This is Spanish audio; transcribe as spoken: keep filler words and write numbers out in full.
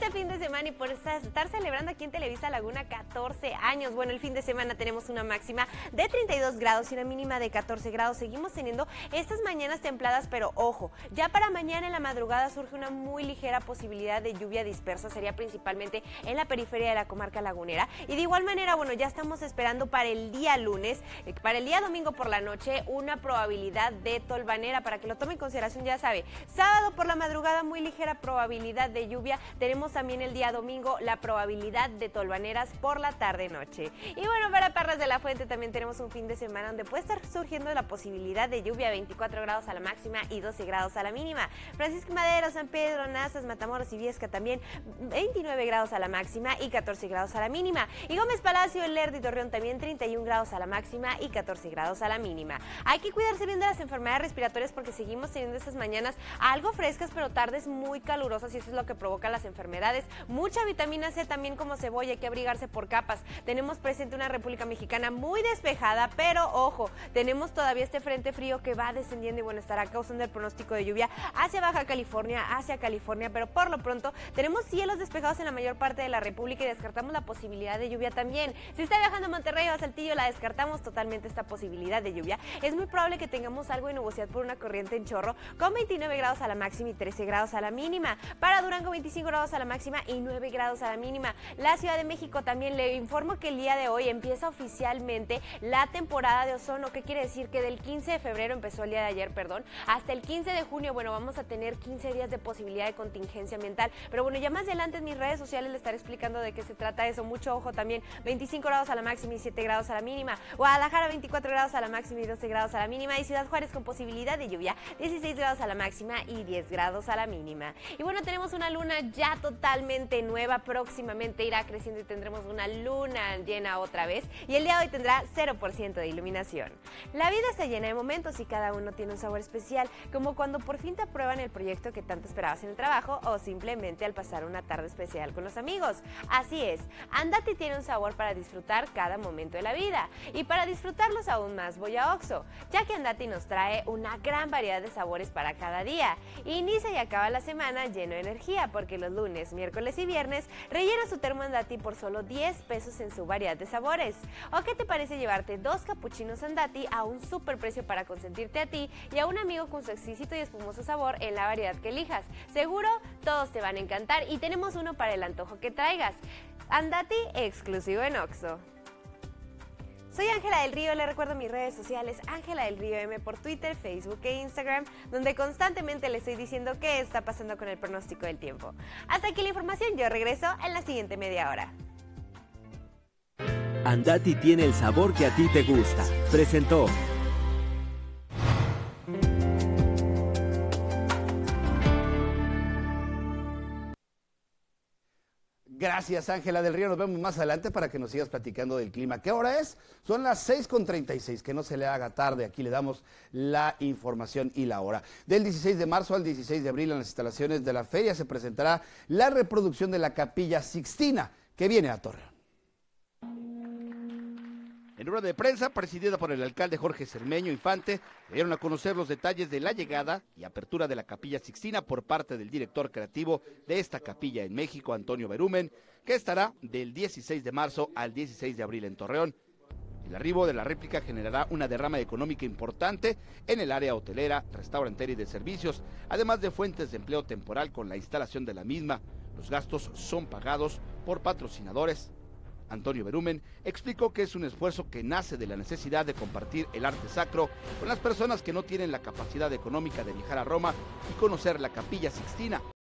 de fin de semana y por estar celebrando aquí en Televisa Laguna catorce años. Bueno, el fin de semana tenemos una máxima de treinta y dos grados y una mínima de catorce grados. Seguimos teniendo estas mañanas templadas, pero ojo, ya para mañana en la madrugada surge una muy ligera posibilidad de lluvia dispersa. Sería principalmente en la periferia de la comarca lagunera. Y de igual manera, bueno, ya estamos esperando para el día lunes, eh, para el día domingo por la noche, una probabilidad de tolvanera. Para que lo tome en consideración, ya sabe, sábado por la madrugada muy ligera probabilidad de lluvia. Tenemos también el día domingo la probabilidad de tolvaneras por la tarde-noche. Y bueno, para Parras de la Fuente también tenemos un fin de semana donde puede estar surgiendo la posibilidad de lluvia, veinticuatro grados a la máxima y doce grados a la mínima. Francisco Madero, San Pedro, Nazas, Matamoros y Viesca también veintinueve grados a la máxima y catorce grados a la mínima. Y Gómez Palacio, El Lerdo y Torreón también treinta y un grados a la máxima y catorce grados a la mínima. Hay que cuidarse bien de las enfermedades respiratorias porque seguimos teniendo estas mañanas algo frescas, pero tardes muy calurosas, y eso es lo que provoca las enfermedades. Mucha vitamina C también como cebolla, hay que abrigarse por capas. Tenemos presente una República Mexicana muy despejada, pero ojo, tenemos todavía este frente frío que va descendiendo y bueno, estará causando el pronóstico de lluvia hacia Baja California, hacia California, pero por lo pronto tenemos cielos despejados en la mayor parte de la República y descartamos la posibilidad de lluvia también. Si está viajando a Monterrey o a Saltillo, la descartamos totalmente esta posibilidad de lluvia. Es muy probable que tengamos algo de nubosidad por una corriente en chorro con veintinueve grados a la máxima y trece grados a la mínima. Para Durango, veinticinco grados a la máxima y nueve grados a la mínima. La Ciudad de México también le informo que el día de hoy empieza oficialmente la temporada de ozono. ¿Qué quiere decir? Que del quince de febrero, empezó el día de ayer, perdón, hasta el quince de junio, bueno, vamos a tener quince días de posibilidad de contingencia ambiental. Pero bueno, ya más adelante en mis redes sociales le estaré explicando de qué se trata eso. Mucho ojo también, veinticinco grados a la máxima y siete grados a la mínima. Guadalajara, veinticuatro grados a la máxima y doce grados a la mínima. Y Ciudad Juárez con posibilidad de lluvia, dieciséis grados a la máxima y diez grados a la mínima. Y bueno, tenemos una luna ya totalmente nueva, próximamente irá creciendo y tendremos una luna llena otra vez, y el día de hoy tendrá cero por ciento de iluminación. La vida está llena de momentos y cada uno tiene un sabor especial, como cuando por fin te aprueban el proyecto que tanto esperabas en el trabajo o simplemente al pasar una tarde especial con los amigos. Así es, Andati tiene un sabor para disfrutar cada momento de la vida, y para disfrutarlos aún más voy a Oxxo, ya que Andati nos trae una gran variedad de sabores para cada día. Inicia y acaba la semana lleno de energía, porque los lunes, miércoles y viernes rellena su termo Andati por solo diez pesos en su variedad de sabores. ¿O qué te parece llevarte dos capuchinos Andati a un super precio para consentirte a ti y a un amigo con su exquisito y espumoso sabor en la variedad que elijas? Seguro todos te van a encantar y tenemos uno para el antojo que traigas. Andati exclusivo en Oxxo. Soy Ángela del Río, le recuerdo mis redes sociales, Ángela del Río M por Twitter, Facebook e Instagram, donde constantemente le estoy diciendo qué está pasando con el pronóstico del tiempo. Hasta aquí la información, yo regreso en la siguiente media hora. Andati tiene el sabor que a ti te gusta. Presentó. Gracias, Ángela del Río. Nos vemos más adelante para que nos sigas platicando del clima. ¿Qué hora es? Son las seis con treinta y seis. Que no se le haga tarde. Aquí le damos la información y la hora. Del dieciséis de marzo al dieciséis de abril en las instalaciones de la feria se presentará la reproducción de la Capilla Sixtina, que viene a Torreón. En rueda de prensa, presidida por el alcalde Jorge Cermeño Infante, dieron a conocer los detalles de la llegada y apertura de la Capilla Sixtina por parte del director creativo de esta capilla en México, Antonio Berumen, que estará del dieciséis de marzo al dieciséis de abril en Torreón. El arribo de la réplica generará una derrama económica importante en el área hotelera, restaurantera y de servicios, además de fuentes de empleo temporal con la instalación de la misma. Los gastos son pagados por patrocinadores. Antonio Berumen explicó que es un esfuerzo que nace de la necesidad de compartir el arte sacro con las personas que no tienen la capacidad económica de viajar a Roma y conocer la Capilla Sixtina.